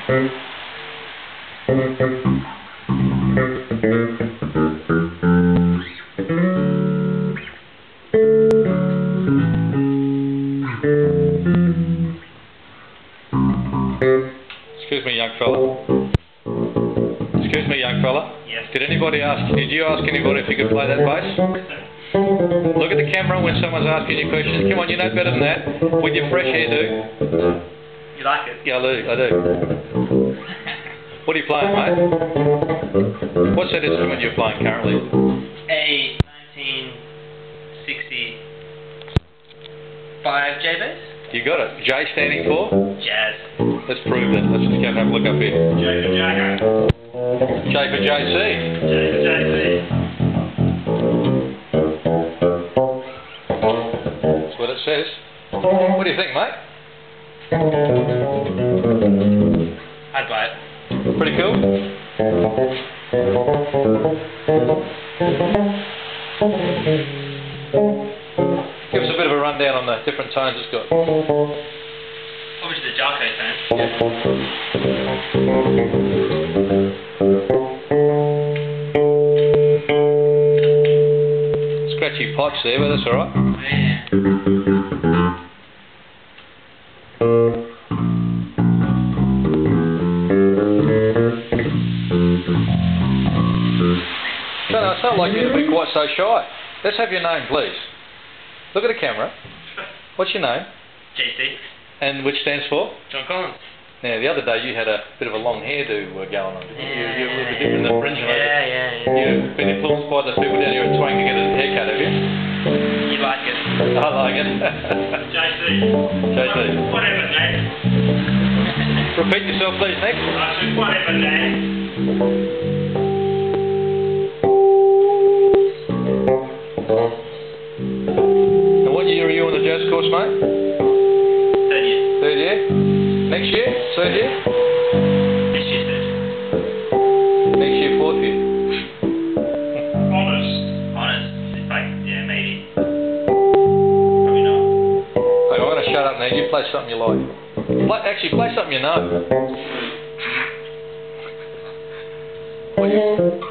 Excuse me, young fella. Excuse me, young fella. Yes. Did you ask anybody if you could play that bass? Look at the camera when someone's asking you questions. Come on, you know better than that. With your fresh hairdo. You like it? Yeah, I do. What are you playing, mate? What's that instrument you're playing currently? A 1965 J bass. You got it. J standing for? Jazz. Let's prove it. Let's just go and have a look up here. J for Jagger. J for JC. J for JC. That's what it says. What do you think, mate? I'd buy it. Pretty cool. Give us a bit of a rundown on the different tones it's got. Obviously the Jarko fan. Scratchy pipes there, but that's alright. Yeah. No, it's not like you to be quite so shy. Let's have your name, please. Look at the camera. What's your name? JC. And which stands for? John Collins. Now, the other day you had a bit of a long hairdo going on. You're a little bit different than fringe. Yeah. You've been influenced by those people down here at Twang to get a haircut, have you? You like it? I like it. JC. JC. Whatever, Nate. Repeat yourself, please, Nick. I said, whatever, Nate. And what year are you on the jazz course, mate? Third year. Third year? Next year? Third year? This year, third. Next year, fourth year? Honours. It's like, yeah, maybe. Probably not. Okay, I'm going to shut up now. You play something you like. Actually, play something you know. What you...